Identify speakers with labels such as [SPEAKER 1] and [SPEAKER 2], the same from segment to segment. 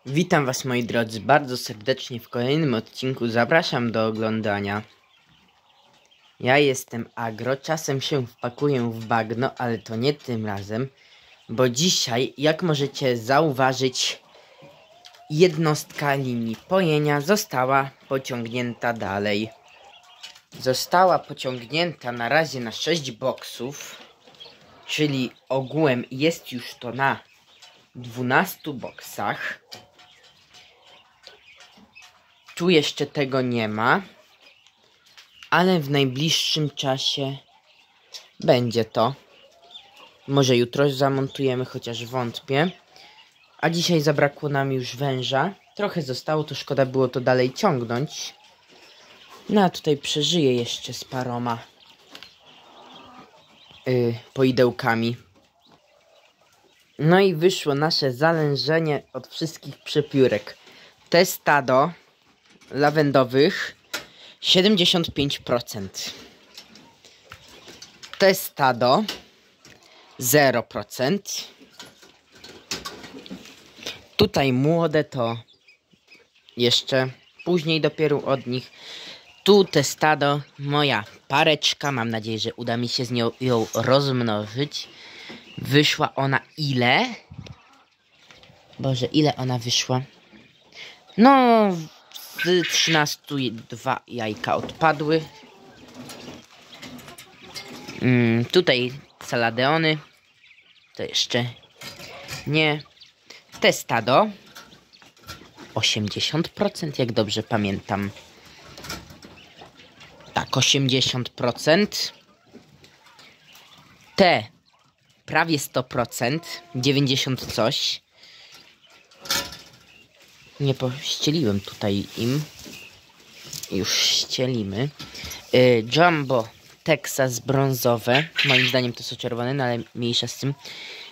[SPEAKER 1] Witam was, moi drodzy, bardzo serdecznie w kolejnym odcinku. Zapraszam do oglądania. Ja jestem Agro, czasem się wpakuję w bagno, ale to nie tym razem, bo dzisiaj, jak możecie zauważyć, jednostka linii pojenia została pociągnięta dalej. Została pociągnięta na razie na 6 boksów, czyli ogółem jest już to na 12 boksach. Tu jeszcze tego nie ma, ale w najbliższym czasie będzie to. Może jutro zamontujemy, chociaż wątpię. A dzisiaj zabrakło nam już węża. Trochę zostało, to szkoda było to dalej ciągnąć. No a tutaj przeżyję jeszcze z paroma poidełkami. No i wyszło nasze zalężenie od wszystkich przepiórek. Te stado lawendowych 75%. Te stado 0%. Tutaj młode to jeszcze później dopiero od nich. Tu te stado, moja pareczka, mam nadzieję, że uda mi się z nią ją rozmnożyć. Wyszła ona ile? Boże, ile ona wyszła? No, z 13 2 jajka odpadły. Tutaj saladeony. To jeszcze nie. Te stado 80%, jak dobrze pamiętam. Tak, 80%. Te prawie 100%, 90 coś. Nie pościeliłem tutaj im. Już ścielimy. Jumbo Texas brązowe. Moim zdaniem to są czerwone, no ale mniejsza z tym.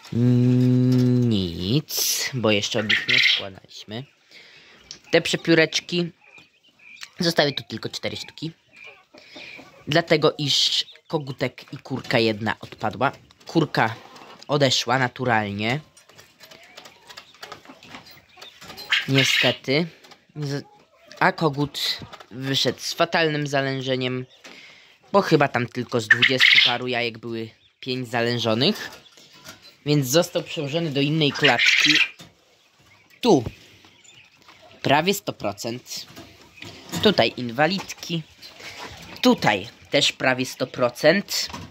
[SPEAKER 1] Nic, bo jeszcze od nich nie składaliśmy. Te przepióreczki zostały tu tylko 4 sztuki. Dlatego iż kogutek i kurka jedna odpadła. Kurka odeszła naturalnie. Niestety. A kogut wyszedł z fatalnym zalężeniem. Bo chyba tam tylko z 20 paru jajek były 5 zalężonych. Więc został przełożony do innej klatki. Tu prawie 100%. Tutaj inwalidki. Tutaj też prawie 100%.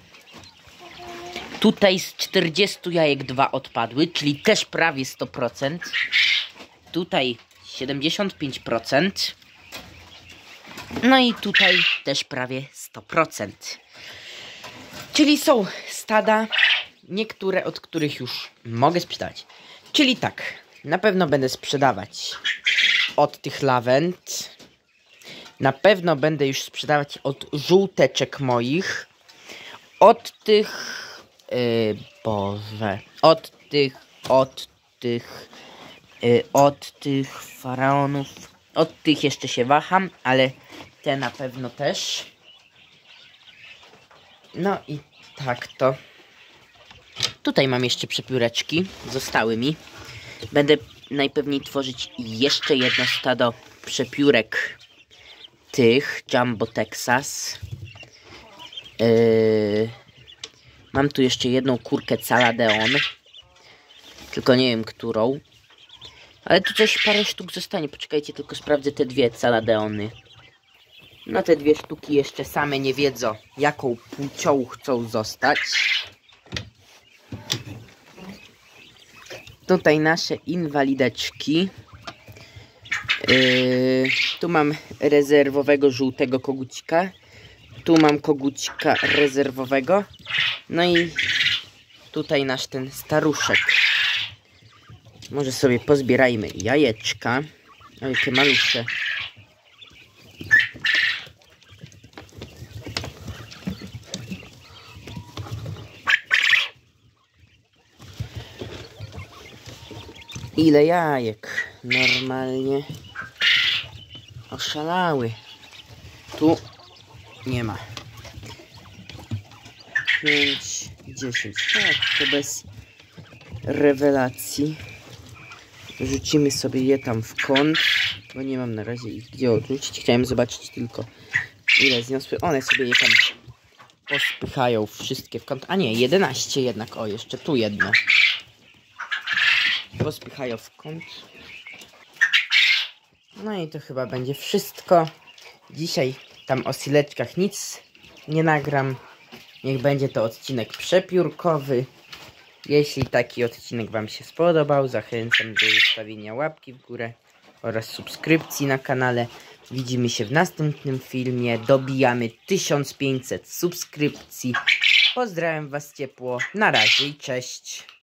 [SPEAKER 1] Tutaj z 40 jajek 2 odpadły, czyli też prawie 100%. Tutaj 75%. No i tutaj też prawie 100%. Czyli są stada, niektóre od których już mogę sprzedawać. Czyli tak, na pewno będę sprzedawać od tych lawend. Na pewno będę już sprzedawać od żółteczek moich. Od tych... Boże... Od tych faraonów. Od tych jeszcze się waham, ale te na pewno też. No i tak to. Tutaj mam jeszcze przepióreczki. Zostały mi. Będę najpewniej tworzyć jeszcze jedno stado przepiórek tych Jumbo Texas. Mam tu jeszcze jedną kurkę Saladeon. Tylko nie wiem którą. Ale tu coś parę sztuk zostanie. Poczekajcie, tylko sprawdzę te dwie Saladeony. No te 2 sztuki jeszcze same nie wiedzą, jaką płcią chcą zostać. Tutaj nasze inwalideczki. Tu mam rezerwowego żółtego kogucika. Tu mam kogucika rezerwowego. No i tutaj nasz ten staruszek. Może sobie pozbierajmy jajeczka. O, jakie malusze. Ile jajek? Normalnie oszalały. Tu nie ma. 5, 10. Tak, to bez rewelacji. Rzucimy sobie je tam w kąt, bo nie mam na razie ich gdzie odrzucić. Chciałem zobaczyć tylko, ile zniosły. One sobie je tam pospychają wszystkie w kąt. A nie, 11 jednak. O, jeszcze tu jedno. Pospychają w kąt. No i to chyba będzie wszystko. Dzisiaj tam o sileczkach nic nie nagram. Niech będzie to odcinek przepiórkowy. Jeśli taki odcinek wam się spodobał, zachęcam do zostawienia łapki w górę oraz subskrypcji na kanale. Widzimy się w następnym filmie. Dobijamy 1500 subskrypcji. Pozdrawiam was ciepło. Na razie i cześć.